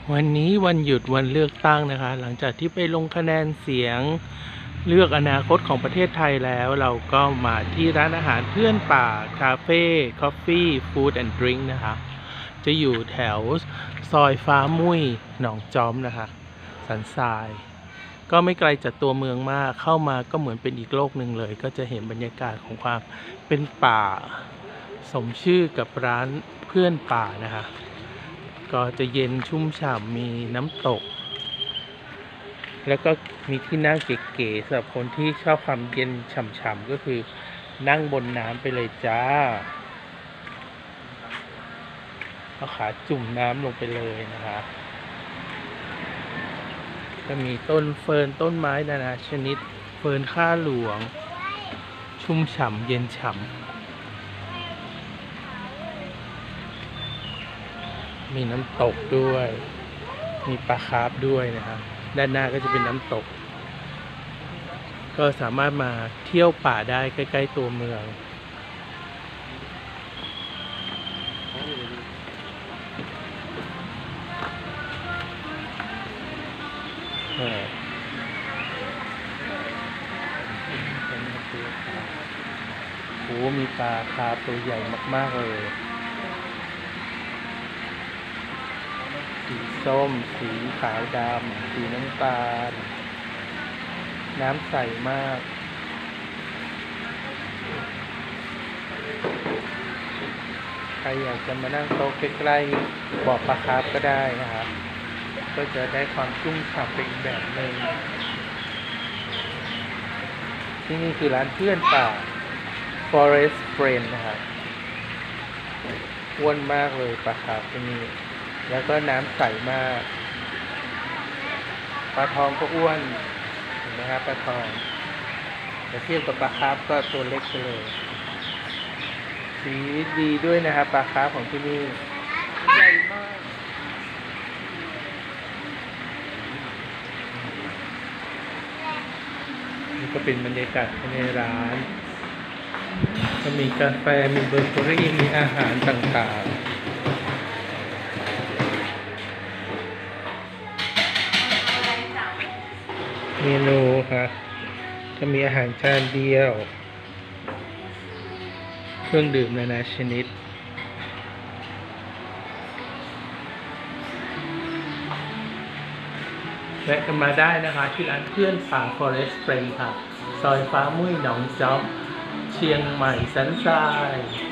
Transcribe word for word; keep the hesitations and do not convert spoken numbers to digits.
วันนี้วันหยุดวันเลือกตั้งนะคะหลังจากที่ไปลงคะแนนเสียงเลือกอนาคตของประเทศไทยแล้วเราก็มาที่ร้านอาหารเพื่อนป่าคาเฟ่คอฟฟี่ฟู้ดแอนด์ดริงก์นะคะจะอยู่แถวซอยฟ้ามุ้ยหนองจอมนะคะสันทรายก็ไม่ไกลจากตัวเมืองมากเข้ามาก็เหมือนเป็นอีกโลกหนึ่งเลยก็จะเห็นบรรยากาศของความเป็นป่าสมชื่อกับร้านเพื่อนป่านะคะก็จะเย็นชุ่มฉ่ำมีน้ำตกแล้วก็มีที่นั่งเก๋ๆสำหรับคนที่ชอบความเย็นฉ่ำๆก็คือนั่งบนน้ำไปเลยจ้าเอาขาจุ่มน้ำลงไปเลยนะคะก็มีต้นเฟิร์นต้นไม้นานาชนิดเฟิร์นข้าหลวงชุ่มฉ่ำเย็นฉ่ำมีน้ำตกด้วยมีปลาคาร์ฟด้วยนะครับด้านหน้าก็จะเป็นน้ำตกก็สามารถมาเที่ยวป่าได้ใกล้ๆตัวเมืองโอ้มีปลาคาร์ฟตัวใหญ่มากๆเลยสีส้มสีขาวดำสีน้ำตาลน้ำใสมากใครอยากจะมานั่งโต๊ะใกล้ๆบ่อปลาคาร์ฟก็ได้นะครับก็จะได้ความชุ่มฉ่ำเป็นอีกแบบหนึ่งที่นี่คือร้านเพื่อนป่า Forest Friend นะครับอ้วนมากเลยปลาคาร์ฟที่นี่แล้วก็น้ำใสมากปลาทองก็อ้วนเห็นไหมครับปลาทองแต่เทียบกับปลาคาร์ฟก็ตัวเล็กไปเลยสีดีด้วยนะครับปลาคาร์ฟของที่นี่ใหญ่มากนี่ก็เป็นบรรยากาศในร้านก็มีกาแฟมีเบเกอรี่มีอาหารต่างๆเมนูค่ะจะมีอาหารจานเดียวเครื่องดื่มนานาชนิดแวะกันมาได้นะคะที่ร้านเพื่อนป่า Forest Friend ค่ะซอยฟ้ามุ้ยหนองจอมเชียงใหม่สันทราย